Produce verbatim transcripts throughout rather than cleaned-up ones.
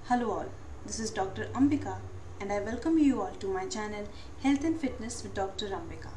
Hello all, this is Doctor Ambika and I welcome you all to my channel Health and Fitness with Doctor Ambika।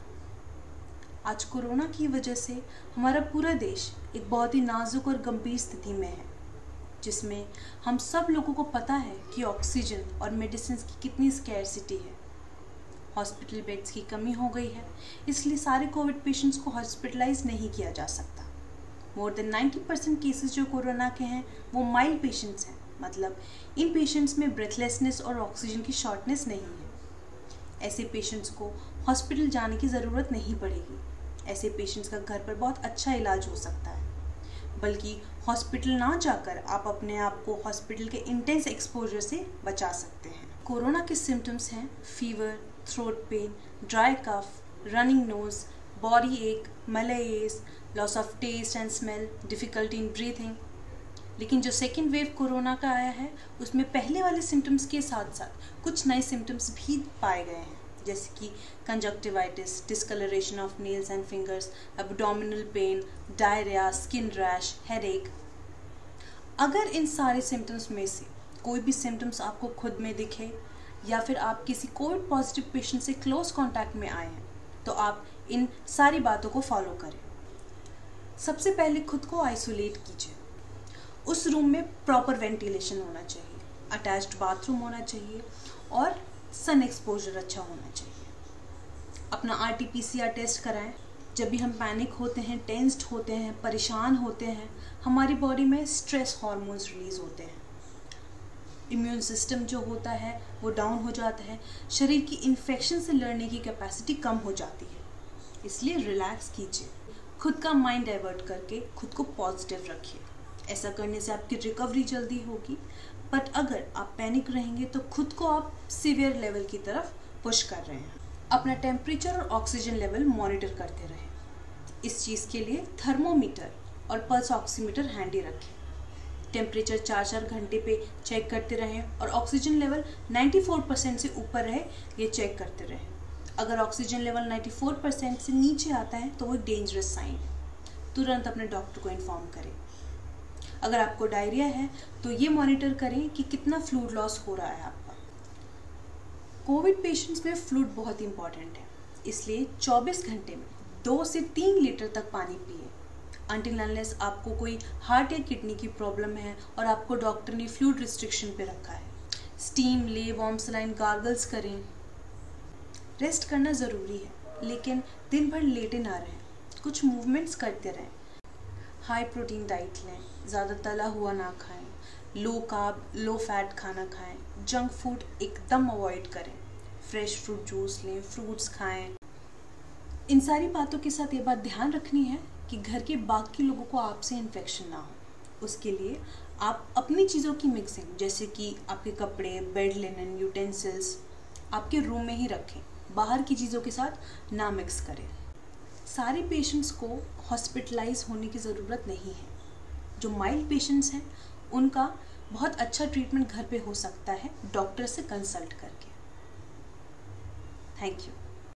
आज corona की वजह से हमारा पूरा देश एक बहुत ही नाजुक और गंभीर स्थिति में है, जिसमें हम सब लोगों को पता है कि ऑक्सीजन और मेडिसिन की कितनी स्कैरसिटी है। हॉस्पिटल बेड्स की कमी हो गई है, इसलिए सारे कोविड पेशेंट्स को हॉस्पिटलाइज नहीं किया जा सकता। More than ninety percent cases जो कोरोना के हैं वो माइल्ड पेशेंट्स हैं, मतलब इन पेशेंट्स में ब्रेथलेसनेस और ऑक्सीजन की शॉर्टनेस नहीं है। ऐसे पेशेंट्स को हॉस्पिटल जाने की ज़रूरत नहीं पड़ेगी। ऐसे पेशेंट्स का घर पर बहुत अच्छा इलाज हो सकता है, बल्कि हॉस्पिटल ना जाकर आप अपने आप को हॉस्पिटल के इंटेंस एक्सपोजर से बचा सकते हैं। कोरोना के सिम्टम्स हैं fever, throat pain, dry cough, running nose, body ache, malaria, loss of taste and smell, difficulty in breathing. लेकिन जो सेकेंड वेव कोरोना का आया है उसमें पहले वाले सिम्टम्स के साथ साथ कुछ नए सिम्टम्स भी पाए गए हैं, जैसे कि conjunctivitis, discoloration of nails and fingers, abdominal pain, diarrhoea, skin rash, headache. अगर इन सारे सिम्टम्स में से कोई भी सिम्टम्स आपको खुद में दिखे या फिर आप किसी कोविड पॉजिटिव पेशेंट से क्लोज कॉन्टैक्ट में आए हैं तो आप इन सारी बातों को फॉलो करें। सबसे पहले खुद को आइसोलेट कीजिए। उस रूम में प्रॉपर वेंटिलेशन होना चाहिए, अटैच्ड बाथरूम होना चाहिए और सन एक्सपोजर अच्छा होना चाहिए। अपना R T P C R test कराएं। जब भी हम पैनिक होते हैं, टेंस्ड होते हैं, परेशान होते हैं, हमारी बॉडी में स्ट्रेस हार्मोन्स रिलीज होते हैं। इम्यून सिस्टम जो होता है वो डाउन हो जाता है, शरीर की इन्फेक्शन से लड़ने की कैपेसिटी कम हो जाती है। इसलिए रिलैक्स कीजिए, खुद का माइंड डाइवर्ट करके खुद को पॉजिटिव रखिए। ऐसा करने से आपकी रिकवरी जल्दी होगी, बट अगर आप पैनिक रहेंगे तो खुद को आप सीवियर लेवल की तरफ पुश कर रहे हैं। अपना टेम्परेचर और ऑक्सीजन लेवल मॉनिटर करते रहें। इस चीज़ के लिए थर्मोमीटर और पल्स ऑक्सीमीटर हैंडी रखें। टेम्परेचर चार चार घंटे पे चेक करते रहें और ऑक्सीजन लेवल चौरानवे परसेंट से ऊपर रहे ये चेक करते रहें। अगर ऑक्सीजन लेवल चौरानवे परसेंट से नीचे आता है तो वो डेंजरस साइन है, तुरंत अपने डॉक्टर को इन्फॉर्म करें। अगर आपको डायरिया है तो ये मॉनिटर करें कि कितना फ्लूइड लॉस हो रहा है आपका। कोविड पेशेंट्स में फ्लूइड बहुत इंपॉर्टेंट है, इसलिए चौबीस घंटे में दो से तीन लीटर तक पानी पिए। अनटिल अनलेस आपको कोई हार्ट या किडनी की प्रॉब्लम है और आपको डॉक्टर ने फ्लूइड रिस्ट्रिक्शन पे रखा है। स्टीम ले, वार्म सलाइन, गार्गल्स करें। रेस्ट करना ज़रूरी है, लेकिन दिन भर लेटे ना रहें, कुछ मूवमेंट्स करते रहें। हाई प्रोटीन डाइट लें, ज़्यादा तला हुआ ना खाएं, लो कार्ब, लो फैट खाना खाएं, जंक फूड एकदम अवॉइड करें, फ्रेश फ्रूट जूस लें, फ्रूट्स खाएं। इन सारी बातों के साथ ये बात ध्यान रखनी है कि घर के बाकी लोगों को आपसे इन्फेक्शन ना हो। उसके लिए आप अपनी चीज़ों की मिक्सिंग, जैसे कि आपके कपड़े, बेड लिनन, यूटेंसिल्स आपके रूम में ही रखें, बाहर की चीज़ों के साथ ना मिक्स करें। सारे पेशेंट्स को हॉस्पिटलाइज होने की ज़रूरत नहीं है। जो माइल्ड पेशेंट्स हैं उनका बहुत अच्छा ट्रीटमेंट घर पे हो सकता है डॉक्टर से कंसल्ट करके। Thank you.